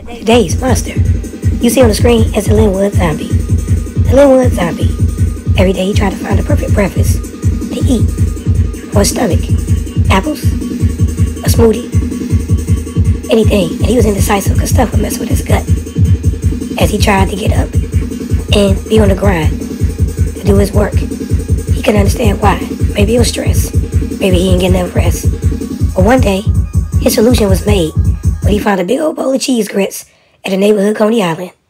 Today's monster you see on the screen is the Linwood zombie. The Linwood zombie. Every day he tried to find the perfect breakfast to eat for his stomach. Apples, a smoothie, anything. And he was indecisive because stuff would mess with his gut as he tried to get up and be on the grind to do his work. He couldn't understand why. Maybe it was stress. Maybe he didn't get enough rest. But one day, his solution was made when he found a big old bowl of cheese grits at a neighborhood Coney Island.